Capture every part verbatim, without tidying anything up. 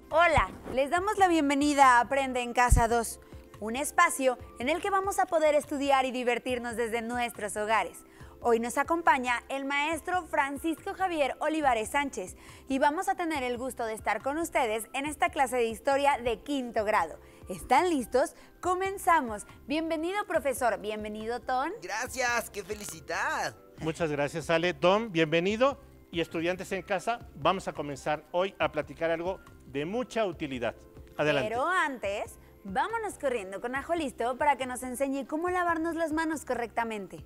Hola, les damos la bienvenida a Aprende en Casa dos, un espacio en el que vamos a poder estudiar y divertirnos desde nuestros hogares. Hoy nos acompaña el maestro Francisco Javier Olivares Sánchez y vamos a tener el gusto de estar con ustedes en esta clase de historia de quinto grado. ¿Están listos? ¡Comenzamos! Bienvenido, profesor. Bienvenido, Ton. Gracias, qué felicidad. Muchas gracias, Ale. Tom, bienvenido. Y estudiantes en casa, vamos a comenzar hoy a platicar algo de mucha utilidad. Adelante. Pero antes, vámonos corriendo con Ajo Listo para que nos enseñe cómo lavarnos las manos correctamente.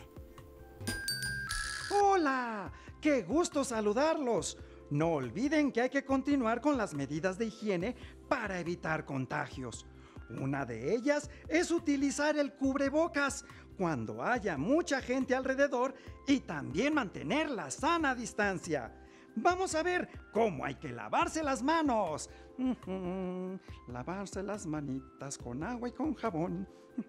¡Hola! ¡Qué gusto saludarlos! No olviden que hay que continuar con las medidas de higiene para evitar contagios. Una de ellas es utilizar el cubrebocas cuando haya mucha gente alrededor y también mantener la sana distancia. Vamos a ver cómo hay que lavarse las manos. Lavarse las manitas con agua y con jabón.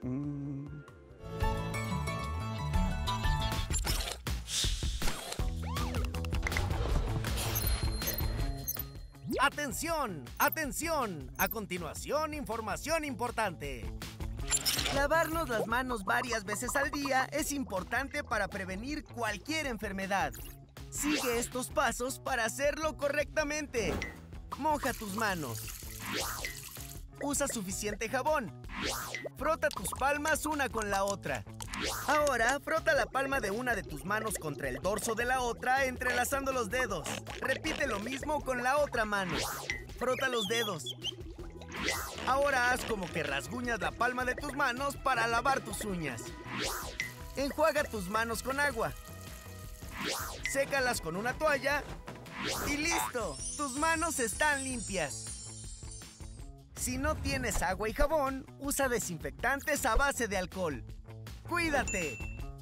¡Atención! ¡Atención! A continuación, información importante. Lavarnos las manos varias veces al día es importante para prevenir cualquier enfermedad. Sigue estos pasos para hacerlo correctamente. Moja tus manos. Usa suficiente jabón. Frota tus palmas una con la otra. Ahora, frota la palma de una de tus manos contra el dorso de la otra, entrelazando los dedos. Repite lo mismo con la otra mano. Frota los dedos. Ahora haz como que rasguñas la palma de tus manos para lavar tus uñas. Enjuaga tus manos con agua. Sécalas con una toalla. Y listo, tus manos están limpias. Si no tienes agua y jabón, usa desinfectantes a base de alcohol. ¡Cuídate!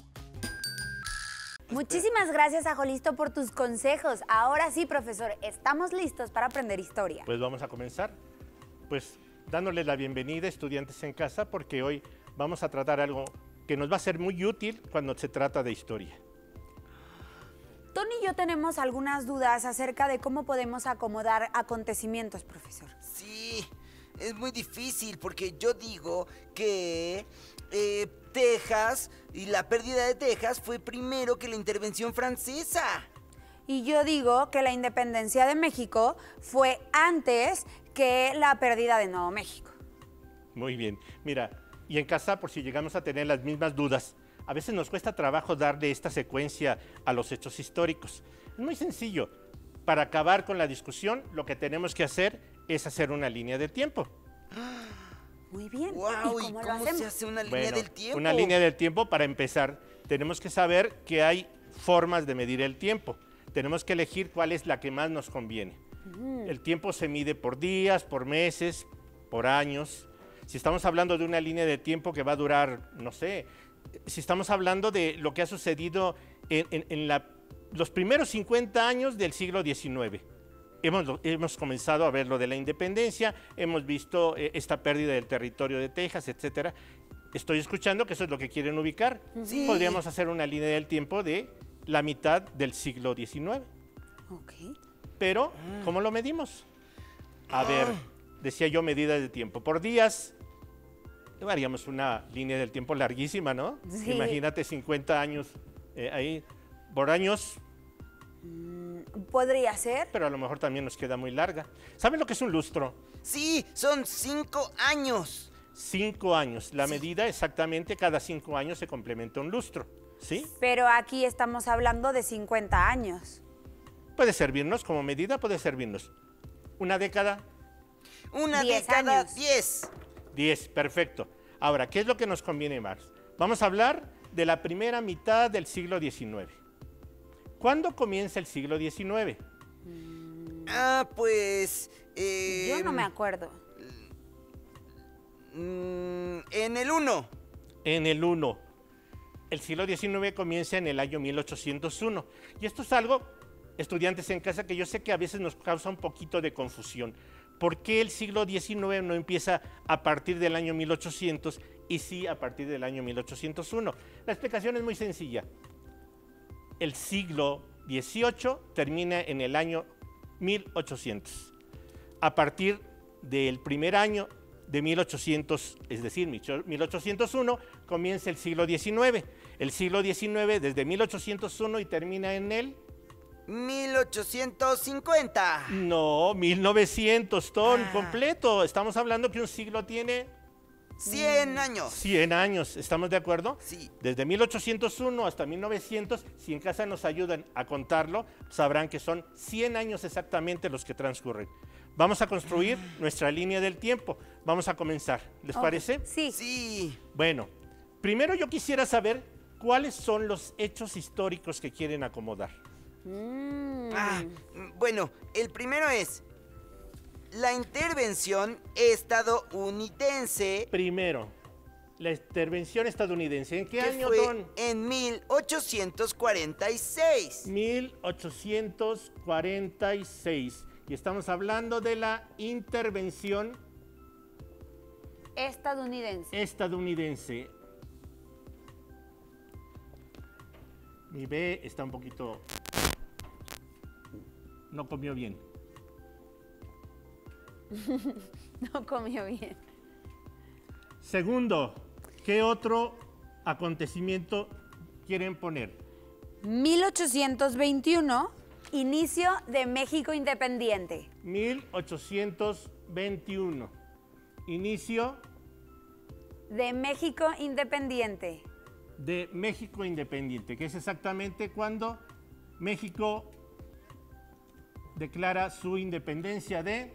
Muchísimas gracias, Ajo Listo, por tus consejos. Ahora sí, profesor, estamos listos para aprender historia. Pues vamos a comenzar. Pues dándoles la bienvenida, estudiantes en casa, porque hoy vamos a tratar algo que nos va a ser muy útil cuando se trata de historia. Tony y yo tenemos algunas dudas acerca de cómo podemos acomodar acontecimientos, profesor. Sí, es muy difícil porque yo digo que eh, Texas y la pérdida de Texas fue primero que la intervención francesa. Y yo digo que la independencia de México fue antes que la pérdida de Nuevo México. Muy bien. Mira, y en casa, por si llegamos a tener las mismas dudas, a veces nos cuesta trabajo darle esta secuencia a los hechos históricos. Es muy sencillo. Para acabar con la discusión, lo que tenemos que hacer es hacer una línea de tiempo. Muy bien. Wow, ¿Y cómo, ¿y lo cómo hacemos? se hace una línea Bueno, del tiempo? Una línea del tiempo, para empezar, tenemos que saber que hay formas de medir el tiempo. Tenemos que elegir cuál es la que más nos conviene. Mm. El tiempo se mide por días, por meses, por años. Si estamos hablando de una línea de tiempo que va a durar, no sé, si estamos hablando de lo que ha sucedido en, en, en la, los primeros cincuenta años del siglo diecinueve. Hemos, hemos comenzado a ver lo de la independencia, hemos visto eh, esta pérdida del territorio de Texas, etcétera. Estoy escuchando que eso es lo que quieren ubicar. Sí. Podríamos hacer una línea del tiempo de la mitad del siglo diecinueve. Ok. Pero, ¿cómo lo medimos? A ver, decía yo medidas de tiempo. Por días, haríamos una línea del tiempo larguísima, ¿no? Sí. Imagínate cincuenta años eh, ahí. Por años, ¿Podría ser? pero a lo mejor también nos queda muy larga. ¿Saben lo que es un lustro? Sí, son cinco años. Cinco años. La medida exactamente, cada cinco años se complementa un lustro, ¿sí? Pero aquí estamos hablando de cincuenta años. Puede servirnos como medida, puede servirnos. Una década, Una Diez década, años. diez. diez, perfecto. Ahora, ¿qué es lo que nos conviene más? Vamos a hablar de la primera mitad del siglo diecinueve. ¿Cuándo comienza el siglo diecinueve? Ah, pues... eh, Yo no me acuerdo. mm, en el uno. En el uno. El siglo diecinueve comienza en el año mil ochocientos uno. Y esto es algo, estudiantes en casa, que yo sé que a veces nos causa un poquito de confusión. ¿Por qué el siglo diecinueve no empieza a partir del año mil ochocientos y sí a partir del año mil ochocientos uno? La explicación es muy sencilla. El siglo dieciocho termina en el año mil ochocientos. a partir del primer año de mil ochocientos, es decir, mil ochocientos uno, comienza el siglo diecinueve. El siglo diecinueve desde mil ochocientos uno y termina en el... mil ochocientos cincuenta. No, mil novecientos, Ton, Ah. completo. Estamos hablando que un siglo tiene cien años. cien años, ¿estamos de acuerdo? Sí. Desde mil ochocientos uno hasta mil novecientos, si en casa nos ayudan a contarlo, sabrán que son cien años exactamente los que transcurren. Vamos a construir nuestra línea del tiempo. Vamos a comenzar. ¿Les Ok, parece? Sí. Sí. Bueno, primero yo quisiera saber cuáles son los hechos históricos que quieren acomodar. Mm. Ah, bueno, el primero es la intervención estadounidense. Primero, la intervención estadounidense. ¿En qué que año, fue Don? en mil ochocientos cuarenta y seis. mil ochocientos cuarenta y seis. Y estamos hablando de la intervención Estadounidense. estadounidense. Mi B está un poquito... No comió bien. No comió bien. Segundo, ¿qué otro acontecimiento quieren poner? mil ochocientos veintiuno, inicio de México independiente. mil ochocientos veintiuno. Inicio De México independiente. de México independiente, que es exactamente cuando México declara su independencia de,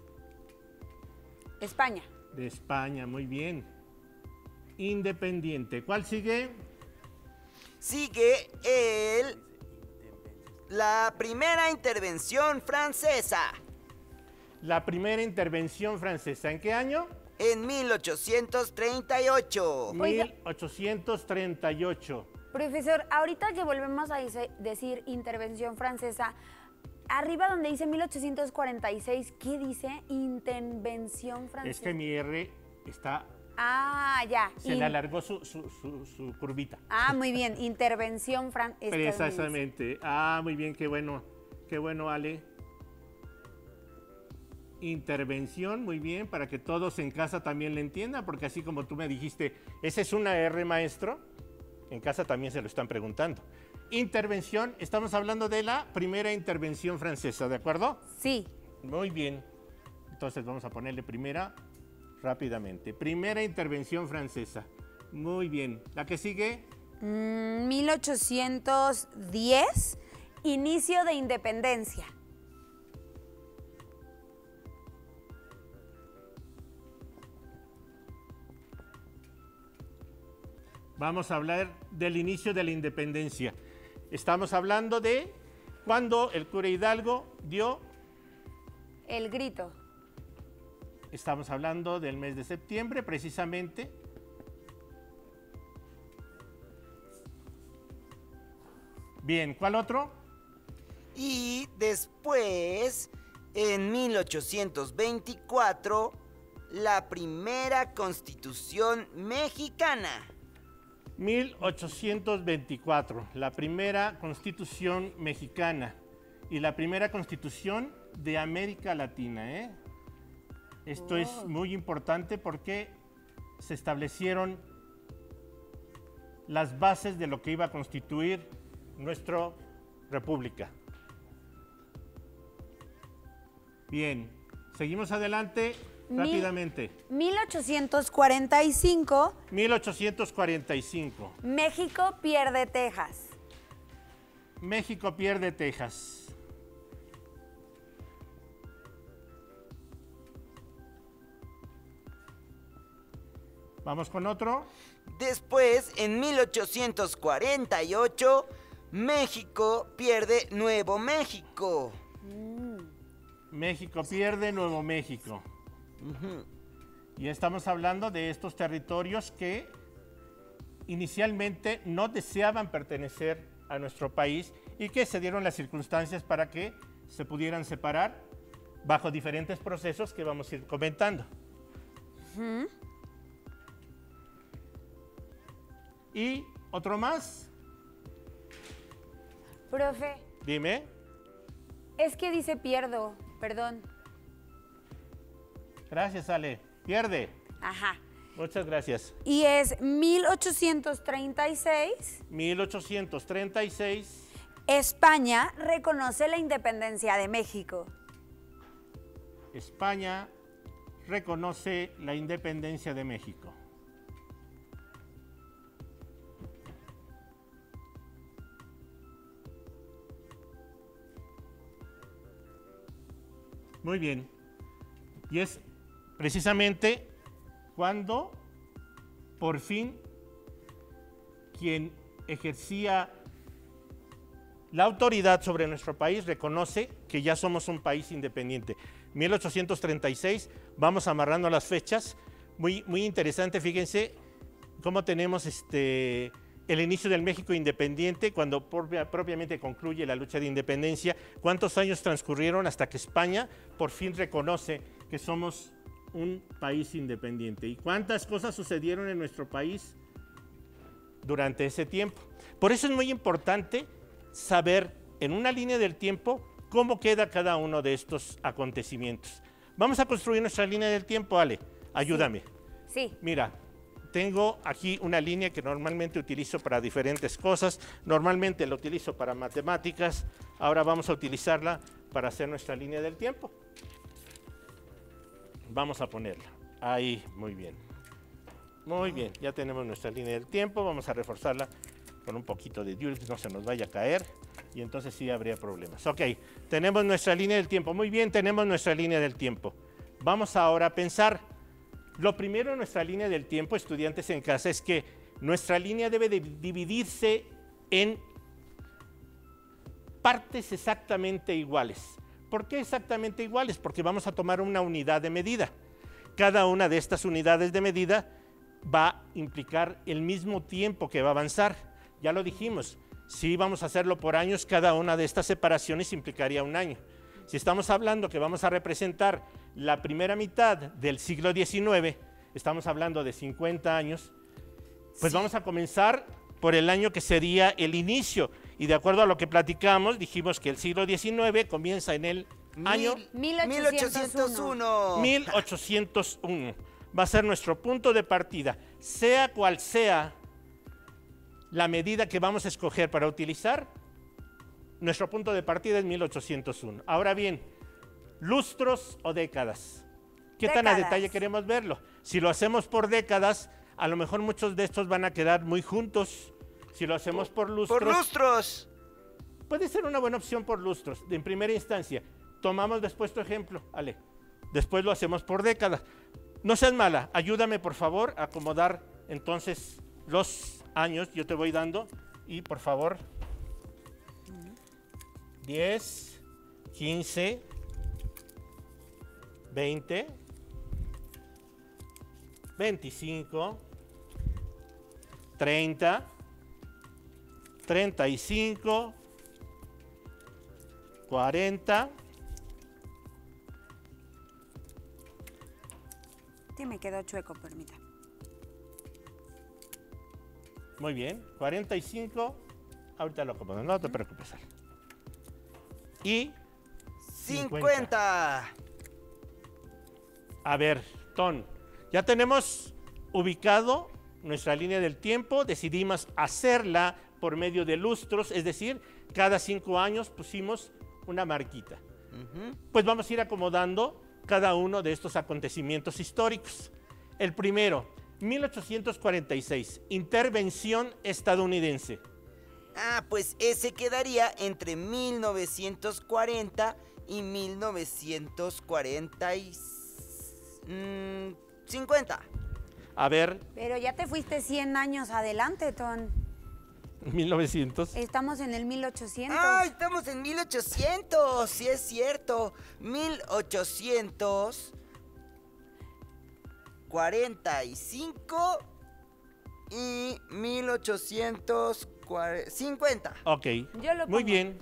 España. de España. Muy bien. Independiente. ¿Cuál sigue? Sigue el la primera intervención francesa La primera intervención francesa. ¿En qué año? en mil ochocientos treinta y ocho. Oiga. mil ochocientos treinta y ocho. Profesor, ahorita que volvemos a dice- decir intervención francesa, arriba donde dice mil ochocientos cuarenta y seis, ¿qué dice? Intervención francesa. Es que mi R está, Ah, ya. se In- le alargó su, su- su- su curvita. Ah, muy bien. Intervención francesa. Precisamente. Ah, muy bien, qué bueno. Qué bueno, Ale. Intervención, muy bien, para que todos en casa también le entiendan, porque así como tú me dijiste, ¿esa es una R, maestro? En casa también se lo están preguntando. Intervención, estamos hablando de la primera intervención francesa, ¿de acuerdo? Sí. Muy bien. Entonces vamos a ponerle primera rápidamente. Primera intervención francesa. Muy bien. ¿La que sigue? Mm, mil ochocientos diez, inicio de independencia. Vamos a hablar del inicio de la independencia. Estamos hablando de cuando el cura Hidalgo dio, El grito. estamos hablando del mes de septiembre precisamente. Bien, ¿cuál otro? Y después, en mil ochocientos veinticuatro, la primera constitución mexicana. mil ochocientos veinticuatro, la primera constitución mexicana y la primera constitución de América Latina, ¿eh? Esto es muy importante porque se establecieron las bases de lo que iba a constituir nuestra república. Bien, seguimos adelante Mil- rápidamente. mil ochocientos cuarenta y cinco, mil ochocientos cuarenta y cinco, México pierde Texas. México pierde Texas. Vamos con otro. Después, en mil ochocientos cuarenta y ocho, México pierde Nuevo México. México pierde Nuevo México. Y estamos hablando de estos territorios que inicialmente no deseaban pertenecer a nuestro país y que se dieron las circunstancias para que se pudieran separar bajo diferentes procesos que vamos a ir comentando. Y otro más, Profe, dime. es que dice pierdo, perdón. Gracias, Ale. Pierde. Ajá. Muchas gracias. Y es mil ochocientos treinta y seis. mil ochocientos treinta y seis. España reconoce la independencia de México. España reconoce la independencia de México. Muy bien. Y es precisamente cuando por fin quien ejercía la autoridad sobre nuestro país reconoce que ya somos un país independiente. mil ochocientos treinta y seis, vamos amarrando las fechas. Muy, muy interesante, fíjense cómo tenemos este, el inicio del México independiente, cuando propia, propiamente concluye la lucha de independencia. ¿Cuántos años transcurrieron hasta que España por fin reconoce que somos un país independiente? ¿Y cuántas cosas sucedieron en nuestro país durante ese tiempo? Por eso es muy importante saber en una línea del tiempo cómo queda cada uno de estos acontecimientos. Vamos a construir nuestra línea del tiempo, Ale. Ayúdame. Sí. Mira, tengo aquí una línea que normalmente utilizo para diferentes cosas. Normalmente la utilizo para matemáticas. Ahora vamos a utilizarla para hacer nuestra línea del tiempo. Vamos a ponerla. Ahí, muy bien. Muy bien, ya tenemos nuestra línea del tiempo. Vamos a reforzarla con un poquito de Durex, no se nos vaya a caer, y entonces sí habría problemas. Ok, tenemos nuestra línea del tiempo. Muy bien, tenemos nuestra línea del tiempo. Vamos ahora a pensar. Lo primero en nuestra línea del tiempo, estudiantes en casa, es que nuestra línea debe de dividirse en partes exactamente iguales. ¿Por qué exactamente iguales? Porque vamos a tomar una unidad de medida. Cada una de estas unidades de medida va a implicar el mismo tiempo que va a avanzar. Ya lo dijimos, si vamos a hacerlo por años, cada una de estas separaciones implicaría un año. Si estamos hablando que vamos a representar la primera mitad del siglo diecinueve, estamos hablando de cincuenta años, pues sí, vamos a comenzar por el año que sería el inicio. Y de acuerdo a lo que platicamos, dijimos que el siglo diecinueve comienza en el Mil, año mil ochocientos uno. mil ochocientos uno. Va a ser nuestro punto de partida. Sea cual sea la medida que vamos a escoger para utilizar, nuestro punto de partida es mil ochocientos uno. Ahora bien, lustros o décadas. ¿Qué Décadas. tan a detalle queremos verlo? Si lo hacemos por décadas, a lo mejor muchos de estos van a quedar muy juntos. Si lo hacemos por lustros, ¡Por lustros! puede ser una buena opción por lustros. En primera instancia, tomamos después tu ejemplo, Ale. Después lo hacemos por décadas. No seas mala, ayúdame por favor a acomodar entonces los años. Yo te voy dando y por favor, diez, quince, veinte, veinticinco, treinta, treinta y cinco, cuarenta. Sí, me quedó chueco, permítame. Muy bien, cuarenta y cinco. Ahorita lo acomodo, no te preocupes. Ale. Y cincuenta. A ver, Ton, ya tenemos ubicado nuestra línea del tiempo, decidimos hacerla por medio de lustros, es decir, cada cinco años pusimos una marquita. Uh-huh. Pues vamos a ir acomodando cada uno de estos acontecimientos históricos. El primero, mil ochocientos cuarenta y seis, intervención estadounidense. Ah, pues ese quedaría entre mil novecientos cuarenta y mil novecientos cuarenta y cincuenta. A ver, Pero ya te fuiste cien años adelante, Ton. mil novecientos. Estamos en el mil ochocientos. ¡Ay, estamos en mil ochocientos! Sí, es cierto. mil ochocientos cuarenta y cinco y mil ochocientos cincuenta. Ok, Yo lo muy pongo. bien.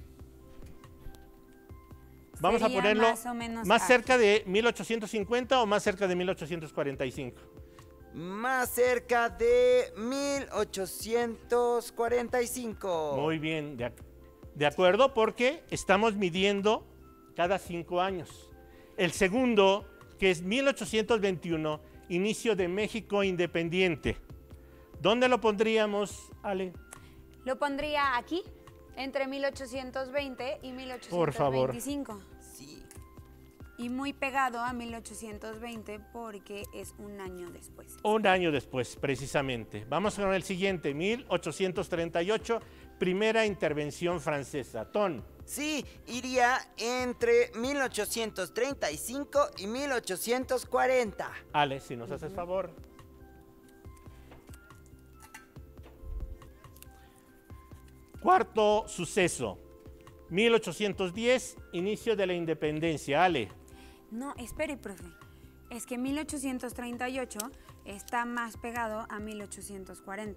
Vamos Sería a ponerlo más o menos más aquí. cerca de mil ochocientos cincuenta o más cerca de mil ochocientos cuarenta y cinco. Más cerca de mil ochocientos cuarenta y cinco. Muy bien, de, ac- de acuerdo, porque estamos midiendo cada cinco años. El segundo, que es mil ochocientos veintiuno, inicio de México independiente. ¿Dónde lo pondríamos, Ale? Lo pondría aquí, entre mil ochocientos veinte y mil ochocientos veinticinco. Por favor. Sí. Y muy pegado a mil ochocientos veinte porque es un año después. Un año después, precisamente. Vamos con el siguiente, mil ochocientos treinta y ocho, primera intervención francesa. Ton. Sí, iría entre mil ochocientos treinta y cinco y mil ochocientos cuarenta. Ale, si nos haces favor. Cuarto suceso, mil ochocientos diez, inicio de la independencia. Ale. No, espere, profe. Es que mil ochocientos treinta y ocho está más pegado a mil ochocientos cuarenta.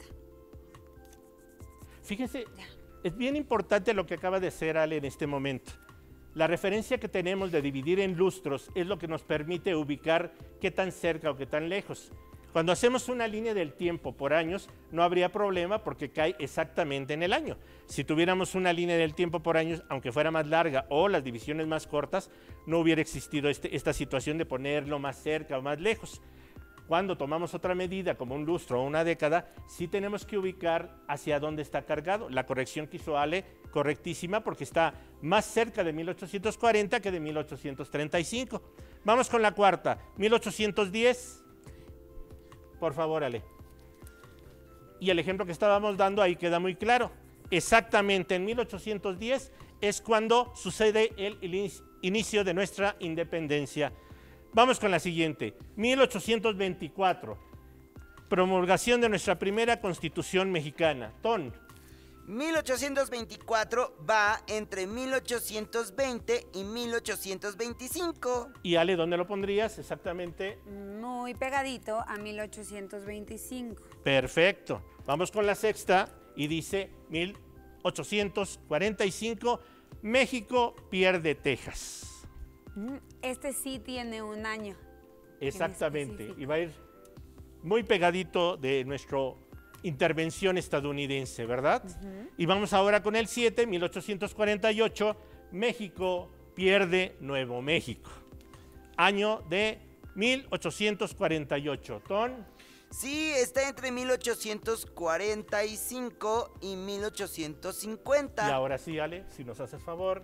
Fíjense, es bien importante lo que acaba de hacer Ale en este momento. La referencia que tenemos de dividir en lustros es lo que nos permite ubicar qué tan cerca o qué tan lejos. Cuando hacemos una línea del tiempo por años, no habría problema porque cae exactamente en el año. Si tuviéramos una línea del tiempo por años, aunque fuera más larga o las divisiones más cortas, no hubiera existido este, esta situación de ponerlo más cerca o más lejos. Cuando tomamos otra medida, como un lustro o una década, sí tenemos que ubicar hacia dónde está cargado. La corrección que hizo Ale, correctísima, porque está más cerca de mil ochocientos cuarenta que de mil ochocientos treinta y cinco. Vamos con la cuarta, mil ochocientos diez. Por favor, Ale. Y el ejemplo que estábamos dando ahí queda muy claro. Exactamente en mil ochocientos diez es cuando sucede el, el inicio de nuestra independencia. Vamos con la siguiente, mil ochocientos veinticuatro, promulgación de nuestra primera Constitución mexicana. Ton. mil ochocientos veinticuatro va entre mil ochocientos veinte y mil ochocientos veinticinco. Y Ale, ¿dónde lo pondrías exactamente? Muy pegadito a mil ochocientos veinticinco. Perfecto. Vamos con la sexta y dice mil ochocientos cuarenta y cinco, México pierde Texas. Este sí tiene un año. Exactamente, y va a ir muy pegadito de nuestra intervención estadounidense, ¿verdad? Uh-huh. Y vamos ahora con el siete, mil ochocientos cuarenta y ocho, México pierde Nuevo México. Año de mil ochocientos cuarenta y ocho. Ton. Sí, está entre mil ochocientos cuarenta y cinco y mil ochocientos cincuenta. Y ahora sí, Ale, si nos haces favor.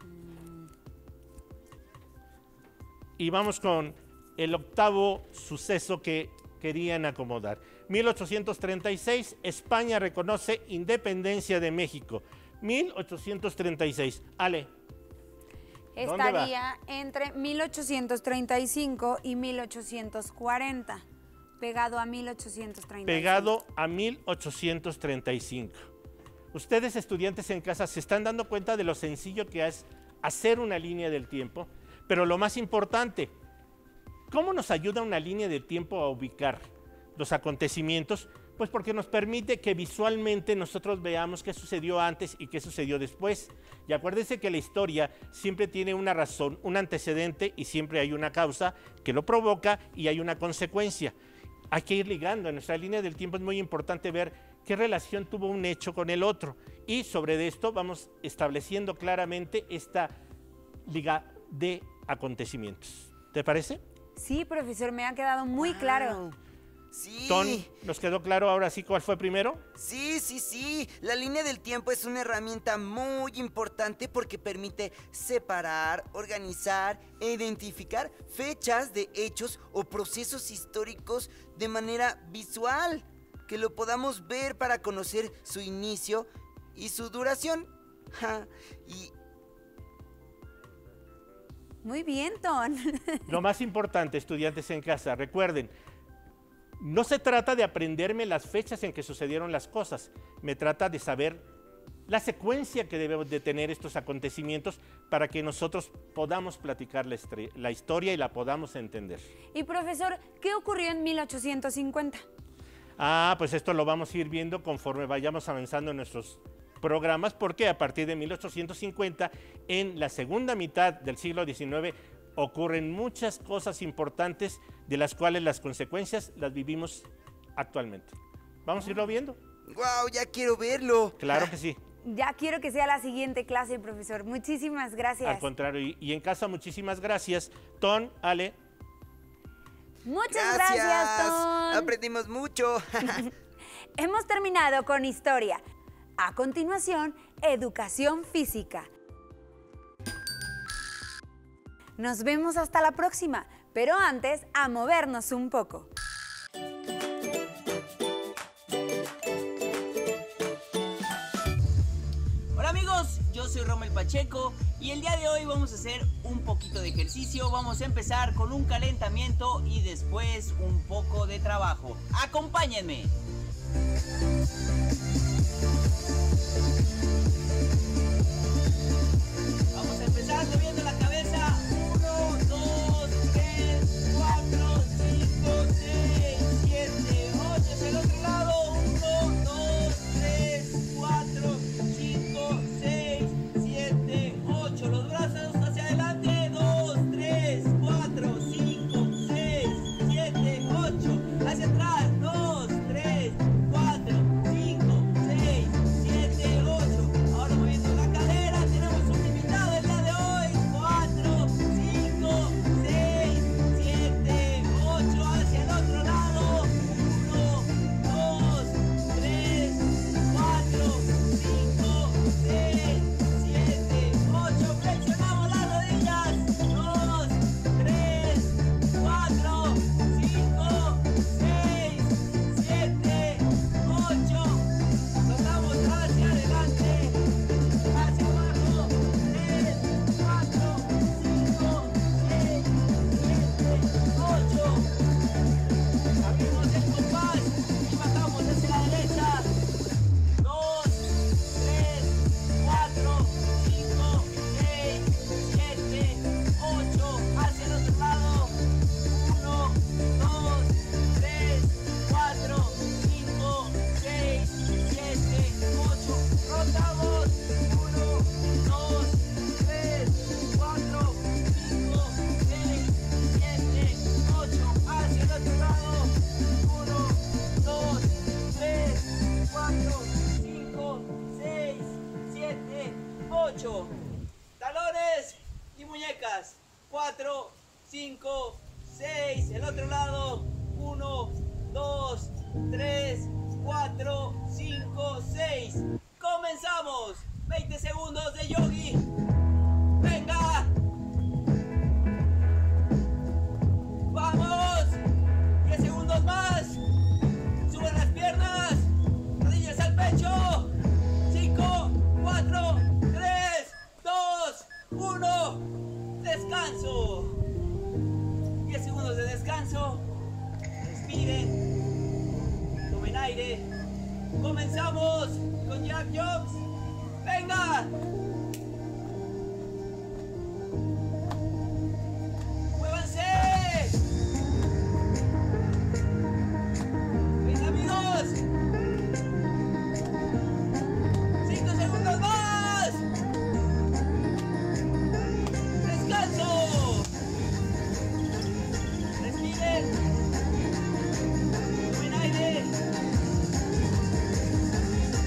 Y vamos con el octavo suceso que querían acomodar. mil ochocientos treinta y seis, España reconoce independencia de México. mil ochocientos treinta y seis. Ale. Estaría entre mil ochocientos treinta y cinco y mil ochocientos cuarenta, pegado a mil ochocientos treinta y cinco. Pegado a mil ochocientos treinta y cinco. Ustedes, estudiantes en casa, se están dando cuenta de lo sencillo que es hacer una línea del tiempo. Pero lo más importante, ¿cómo nos ayuda una línea de tiempo a ubicar los acontecimientos? Pues porque nos permite que visualmente nosotros veamos qué sucedió antes y qué sucedió después. Y acuérdense que la historia siempre tiene una razón, un antecedente y siempre hay una causa que lo provoca y hay una consecuencia. Hay que ir ligando. En nuestra línea del tiempo es muy importante ver qué relación tuvo un hecho con el otro. Y sobre esto vamos estableciendo claramente esta liga de acontecimientos. ¿Te parece? Sí, profesor, me ha quedado muy wow. claro. Sí. Ton, ¿nos quedó claro ahora sí cuál fue primero? Sí, sí, sí. La línea del tiempo es una herramienta muy importante porque permite separar, organizar e identificar fechas de hechos o procesos históricos de manera visual, que lo podamos ver para conocer su inicio y su duración. Ja, y Muy bien, Ton. Lo más importante, estudiantes en casa, recuerden, no se trata de aprenderme las fechas en que sucedieron las cosas, me trata de saber la secuencia que debemos de tener estos acontecimientos para que nosotros podamos platicar la, la historia y la podamos entender. Y profesor, ¿qué ocurrió en mil ochocientos cincuenta? Ah, pues esto lo vamos a ir viendo conforme vayamos avanzando en nuestros programas, porque a partir de mil ochocientos cincuenta, en la segunda mitad del siglo diecinueve, ocurren muchas cosas importantes de las cuales las consecuencias las vivimos actualmente. ¿Vamos a irlo viendo? ¡Guau! Ya quiero verlo. Claro que sí. Ya quiero que sea la siguiente clase, profesor. Muchísimas gracias. Al contrario, y, y en casa muchísimas gracias. Ton, Ale. Muchas gracias, gracias Ton. Aprendimos mucho. Hemos terminado con historia. A continuación, educación física. Nos vemos hasta la próxima, pero antes, a movernos un poco. Hola amigos, yo soy Rommel Pacheco y el día de hoy vamos a hacer un poquito de ejercicio. Vamos a empezar con un calentamiento y después un poco de trabajo. ¡Acompáñenme! Vamos a empezar moviendo la cabeza. uno, dos, tres, cuatro, cinco, seis, siete, ocho. Hacia el otro lado. uno, dos, tres, cuatro, cinco, seis, siete, ocho. Los brazos hacia adelante. dos, tres, cuatro, cinco, seis, siete, ocho. Hacia atrás. dos, tres, cuatro, cinco, seis, siete, ocho. Ahora moviendo la cadera. Tenemos un invitado el día de hoy. cuatro, cinco, seis, siete, ocho. Hacia el otro lado. uno, dos, tres, cuatro, cinco, seis, siete, ocho. Flexionamos las rodillas. dos, tres, cuatro, cinco, seis, siete, ocho. Soltamos hacia adelante, hacia abajo. tres, cuatro, cinco, seis, siete, ocho. Abrimos el compás y bajamos hacia la derecha. dos, tres, cuatro, cinco, seis, siete, ocho. Hacia el otro lado. uno, dos, tres, cuatro, cinco, seis, siete, ocho. Rotamos. uno, dos, tres, cuatro, cinco, seis, siete, ocho. Hacia el otro lado. uno, dos, tres, cuatro, cinco, seis, siete, ocho. Talones y muñecas. cuatro, cinco, seis. El otro lado. uno, dos, tres, cuatro, cinco, seis. Comenzamos. veinte segundos de yogi. Venga. Vamos. diez segundos más. Suben las piernas. Rodillas al pecho. cinco, cuatro, tres, dos, uno. Descanso. diez segundos de descanso. Respiren. Tomen aire. Comenzamos con jab jumps. ¡Venga! ¡Muévanse! ¡Venga, amigos! ¡Cinco segundos más! ¡Descanso! Respiren. Tomen aire.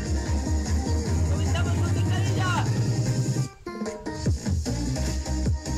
Comenzamos con sentadilla.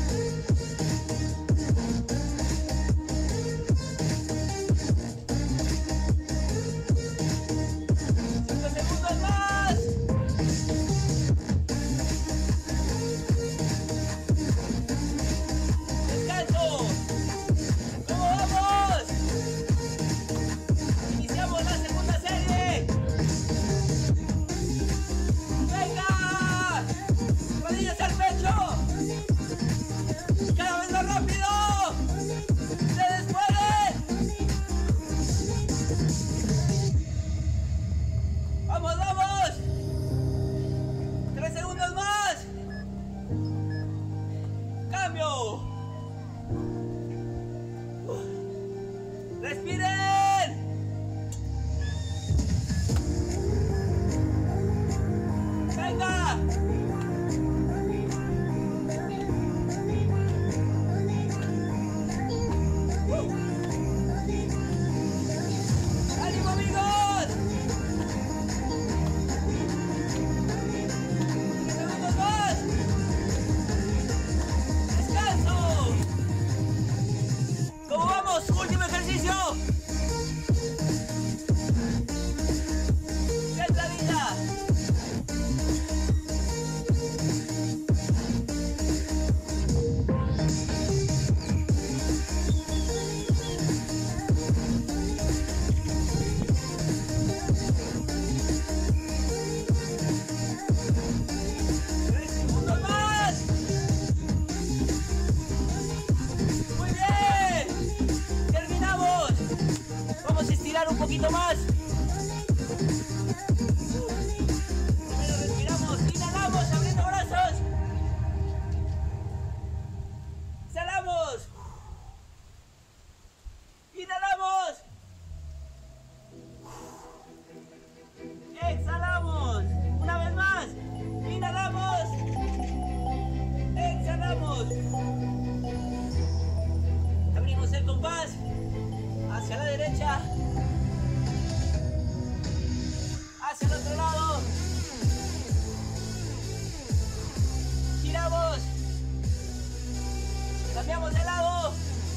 poquito más. Primero respiramos, inhalamos, abriendo brazos. Exhalamos. Inhalamos. Exhalamos. Una vez más. Inhalamos. Exhalamos. Abrimos el compás hacia la derecha, hacia el otro lado. Giramos. Cambiamos de lado.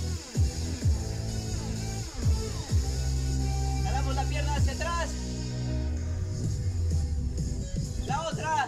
Jalamos la pierna hacia atrás. La otra.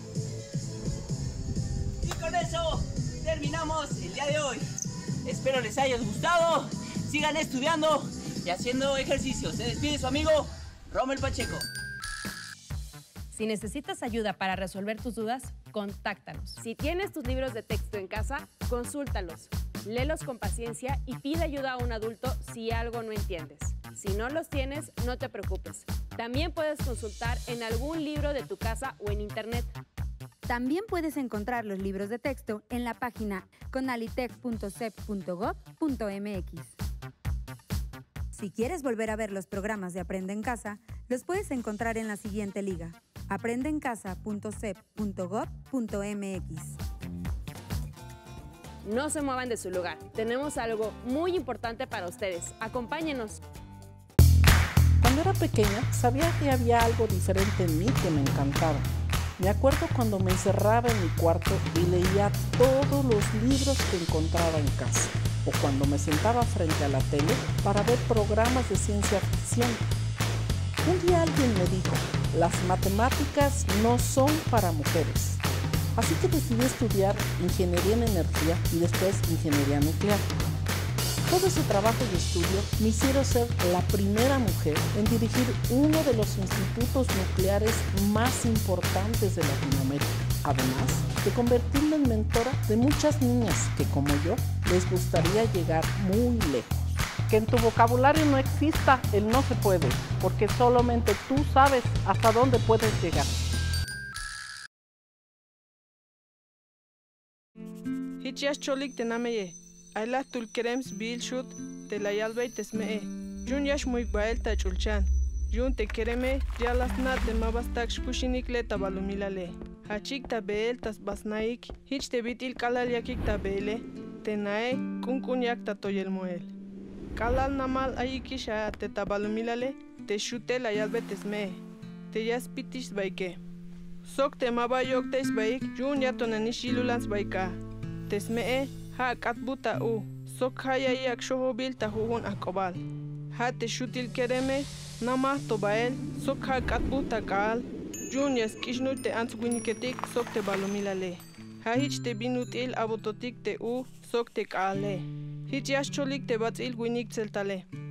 Y con eso terminamos el día de hoy. Espero les haya gustado. Sigan estudiando y haciendo ejercicio. Se despide su amigo Rommel Pacheco. Si necesitas ayuda para resolver tus dudas, contáctanos. Si tienes tus libros de texto en casa, consúltalos. Léelos con paciencia y pide ayuda a un adulto si algo no entiendes. Si no los tienes, no te preocupes. También puedes consultar en algún libro de tu casa o en internet. También puedes encontrar los libros de texto en la página conalitec punto sep punto gob punto mx. Si quieres volver a ver los programas de Aprende en Casa, los puedes encontrar en la siguiente liga: aprende en casa punto sep punto gob punto mx. No se muevan de su lugar. Tenemos algo muy importante para ustedes. Acompáñenos. Cuando era pequeña, sabía que había algo diferente en mí que me encantaba. Me acuerdo cuando me encerraba en mi cuarto y leía todos los libros que encontraba en casa, o cuando me sentaba frente a la tele para ver programas de ciencia ficción. Un día alguien me dijo, las matemáticas no son para mujeres. Así que decidí estudiar ingeniería en energía y después ingeniería nuclear. Todo ese trabajo y estudio me hicieron ser la primera mujer en dirigir uno de los institutos nucleares más importantes de Latinoamérica. Además de convertirme en mentora de muchas niñas que, como yo, les gustaría llegar muy lejos. Que en tu vocabulario no exista el no se puede, porque solamente tú sabes hasta dónde puedes llegar. Hichias cholik tenameye. Ayla tulkerems bil shut te la yalbay tesmee. Jun yash muy bael ta chulchan. Jun te kereme yalas na te mabastak shkushinik le tabalumilale. Hachik ta beel tas basnaik. Hich te bitil kalal yakik ta beele. Te nae kunkunyak ta toyel moel. Kalal namal ayikisha te tabalumilale. Te shute la yalbe tesmee. Te yas pitish baike. Sok te mabayok tes baik. Jun yatonanishilulans baika. Tesmee. Ha katbuta u, sok haya yak shohobil ta huhun akobal. Ha te shutil kereme, nama tobael, sok ha katbuta kaal. Jun yas kishnu te antsguiniketik sok te balumilale. Ha hich te binutil abototik te u, sok te kaale. Hich yas cholik te batzil guinik tseltale.